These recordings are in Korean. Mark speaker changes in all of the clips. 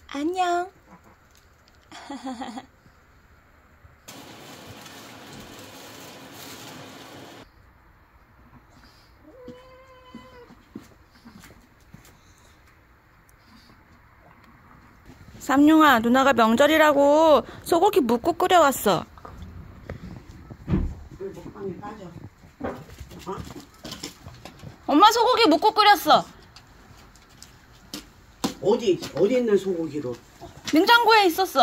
Speaker 1: 안녕. 삼룡아, 누나가 명절이라고 소고기 묵국 끓여왔어. 엄마 소고기 묵국 끓였어.
Speaker 2: 어디 있는 소고기로?
Speaker 1: 냉장고에 있었어.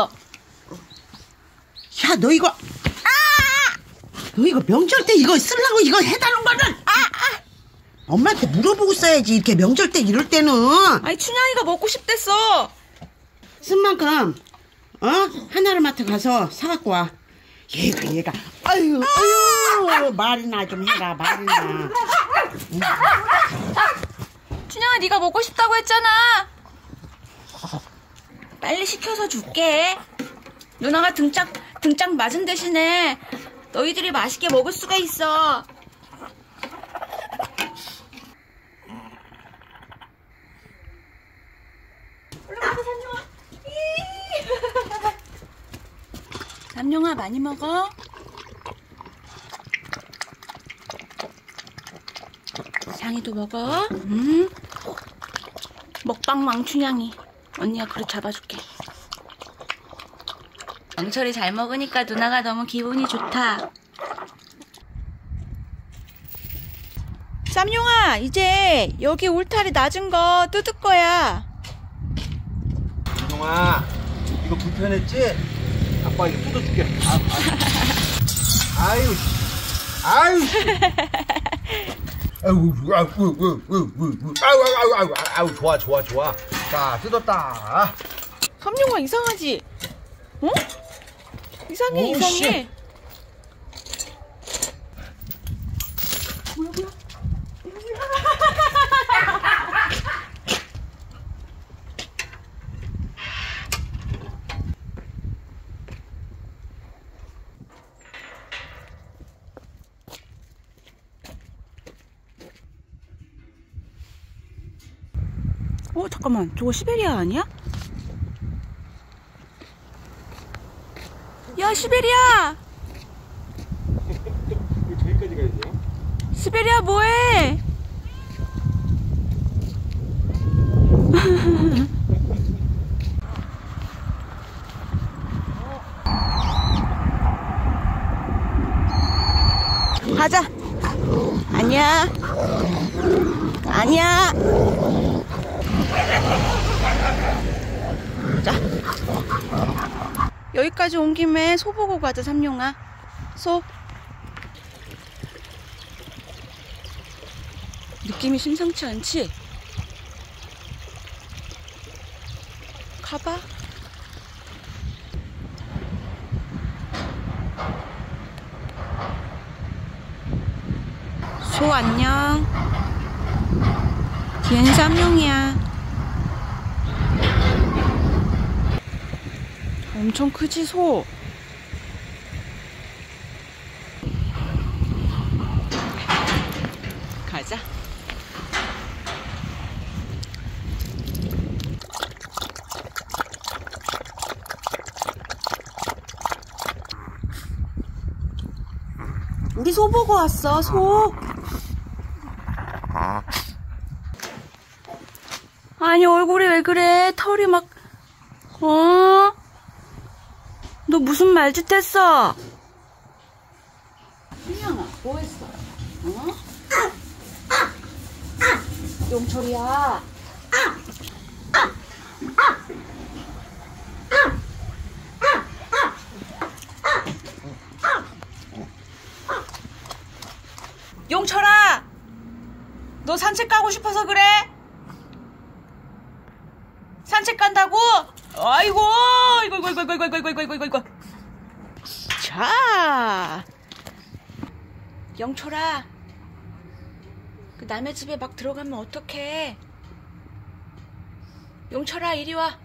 Speaker 2: 야, 너 이거 너 이거 명절 때 이거 쓰려고 이거 해달라는 거는 엄마한테 물어보고 써야지. 이렇게 명절 때 이럴 때는.
Speaker 1: 아니, 춘향이가 먹고 싶댔어.
Speaker 2: 쓴 만큼 하나로마트 가서 사갖고 와. 얘가 아유 말이나 좀 해라. 말이나.
Speaker 1: 춘향아, 네가 먹고 싶다고 했잖아. 빨리 시켜서 줄게. 누나가 등짝 맞은 대신에 너희들이 맛있게 먹을 수가 있어. 올라가서 삼룡아. 삼룡아, 많이 먹어. 상이도 먹어. 먹방 왕춘향이. 언니가 그릇 잡아줄게. 영철이 잘 먹으니까 누나가 너무 기분이 좋다. 쌈용아, 이제 여기 울타리 낮은 거 뜯을 거야.
Speaker 3: 삼룡아, 이거 불편했지? 아빠 이거 뜯어줄게. 아유. 아유, 좋아. 자, 뜯었다.
Speaker 1: 삼룡아, 이상하지? 어? 이상해. 뭐야? 잠깐만, 저거 시베리아 아니야? 야, 시베리아!
Speaker 3: 저기까지 가야 돼요?
Speaker 1: 시베리아 뭐해? 가자. 아니야. 자, 여기까지 온 김에 소 보고 가자. 삼룡아, 소. 느낌이 심상치 않지? 가봐. 소 안녕. 얜 삼룡이야. 엄청 크지, 소? 가자. 우리 소 보고 왔어, 소. 아니, 얼굴이 왜 그래? 털이 막, 너 무슨 말짓 했어? 춘향아, 뭐 했어? 용철이야. 용철아! 너 산책 가고 싶어서 그래? 산책 간다고? 아이고, 이거. 자, 영철아, 그 남의 집에 막 들어가면 어떡해? 용철아, 이리 와.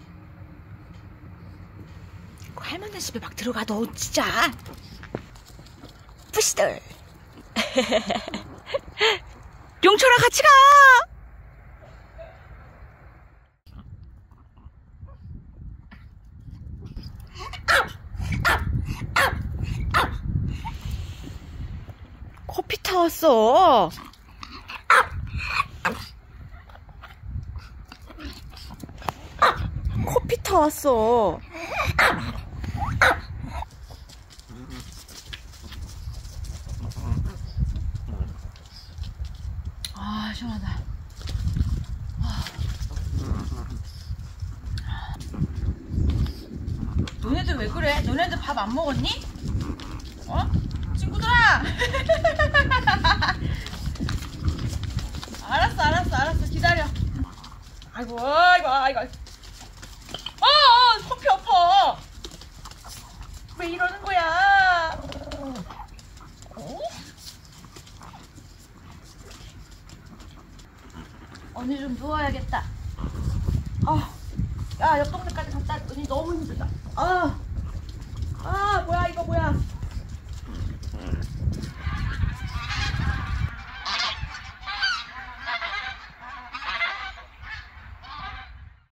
Speaker 1: 그 할머니 집에 막 들어가, 너 진짜. 푸시들. 용철아, 같이 가. 타왔어. 커피 타왔어. 아, 시원하다. 너네들 왜 그래? 너네들 밥 안 먹었니? 어? 친구들아! 알았어. 기다려. 아이고. 커피 엎어. 왜 이러는 거야? 어? 언니 좀 누워야겠다. 야, 옆 동네까지 갔다 왔더니 너무 힘들다.